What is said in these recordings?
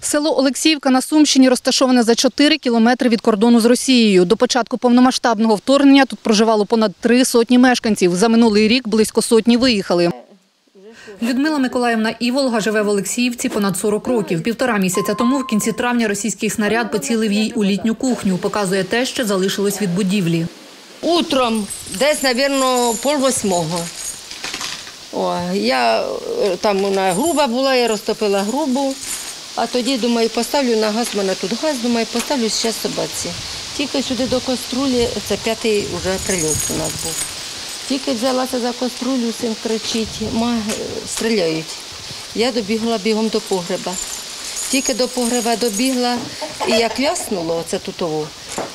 Село Олексіївка на Сумщині розташоване за 4 кілометри від кордону з Росією. До початку повномасштабного вторгнення тут проживало понад 300 мешканців. За минулий рік близько сотні виїхали. Людмила Миколаївна Іволга живе в Олексіївці понад 40 років. 1,5 місяця тому, в кінці травня, російський снаряд поцілив їй у літню кухню. Показує те, що залишилось від будівлі. Утром, десь, мабуть, 7:30. Я там вона груба була, я розтопила грубу. А тоді, думаю, поставлю на газ, в мене тут газ, думаю, поставлю зараз собаці. Тільки сюди до каструлі, це 5-й вже прильот у нас був. Тільки взялася за каструлю, син кричить, стріляють. Я добігла бігом до погреба. Тільки до погреба добігла, і як ляснуло, оце тутово,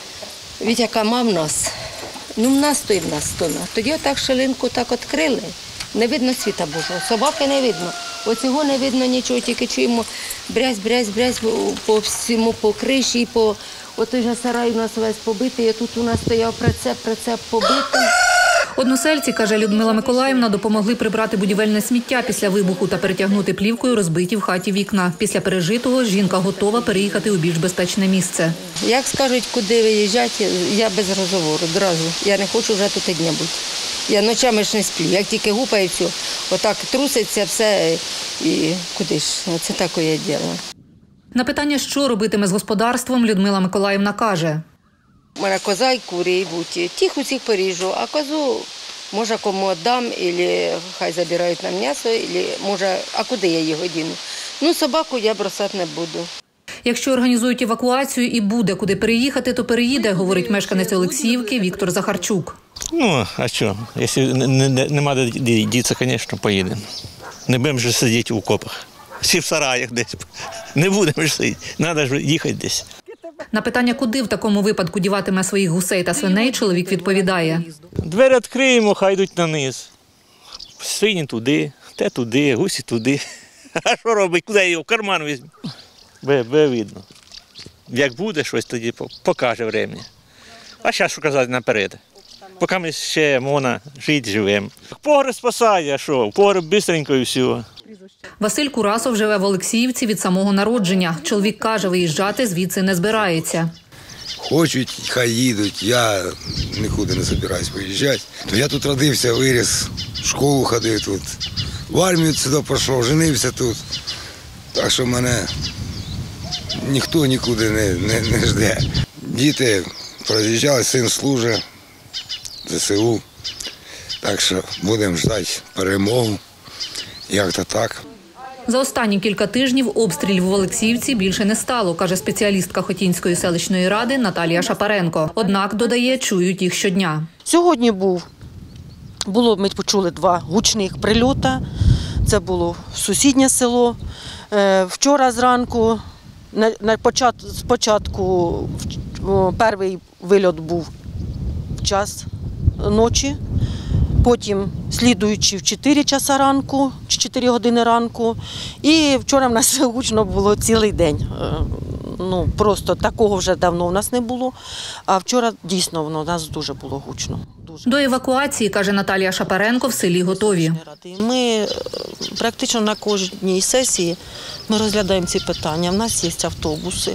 Вітяка мав нас. В нас то і в нас то. Тоді отак шалинку так відкрили, не видно світа Божого, собаки не видно. Оцього не видно нічого, тільки чуємо брязь по всьому, по криші, по отой же сарай у нас весь побитий, тут у нас стояв прицеп побитий. Односельці, каже Людмила Миколаївна, допомогли прибрати будівельне сміття після вибуху та перетягнути плівкою розбиті в хаті вікна. Після пережитого жінка готова переїхати у більш безпечне місце. Як скажуть, куди виїжджати, я без розговору, одразу. Я не хочу вже тут дня бути. Я ночами ж не сплю. Як тільки гупаю, все, отак труситься все і куди ж, це таке діло. На питання, що робитиме з господарством, Людмила Миколаївна каже. У мене коза і кури будуть. Тих усіх поріжу, а козу може кому віддам, або хай забирають на м'ясо, або може, а куди я його діну? Собаку я бросати не буду. Якщо організують евакуацію і буде куди переїхати, то переїде, говорить мешканець Олексіївки Віктор Захарчук. А що? Якщо нема де дітися, звісно, поїдемо. Не будемо ж сидіти в окопах. Всі в сараях десь. Не будемо ж сидіти. Треба ж їхати десь. На питання, куди в такому випадку діватиме своїх гусей та свиней, чоловік відповідає. Двері відкриємо, хай йдуть на низ. Свині туди, те туди, гусі туди. А що робить? Куди його? В карман візьму. Буде видно. Як буде щось, тоді покаже врем'я. А зараз що казати наперед. Поки ми ще можна жити, живемо. Погреб спасає, а що? Погреб швидко і все. Василь Курасов живе в Олексіївці від самого народження. Чоловік каже, виїжджати звідси не збирається. Хочуть, хай їдуть, я нікуди не збираюсь виїжджати. Я тут родився, виріс, в школу ходив тут, в армію сюди пішов, женився тут. Так що мене ніхто нікуди не жде. Діти проїжджали, син служить в ЗСУ. Так що будемо чекати перемогу. Як-то так. За останні кілька тижнів обстрілів в Олексіївці більше не стало, каже спеціалістка Хотінської селищної ради Наталія Шапаренко. Однак, додає, чують їх щодня. Сьогодні ми почули 2 гучних прильоти. Це було сусіднє село. Вчора зранку, спочатку перший вильот був в час ночі. Потім слідуючи в 4 часа ранку, 4 години ранку. І вчора в нас гучно було цілий день. Просто такого вже давно в нас не було. А вчора дійсно в нас дуже було гучно. До евакуації, каже Наталія Шапаренко, в селі готові. Ми практично на кожній сесії ми розглядаємо ці питання. У нас є автобуси.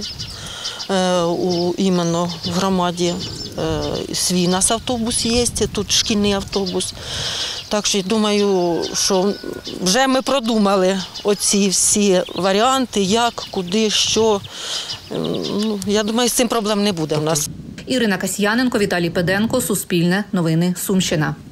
Іменно в громаді свій у нас автобус є, тут шкільний автобус. Так що думаю, що вже ми продумали оці всі варіанти, як, куди, що. Я думаю, з цим проблем не буде в нас. Ірина Касьяненко, Віталій Педенко, Суспільне, Новини, Сумщина.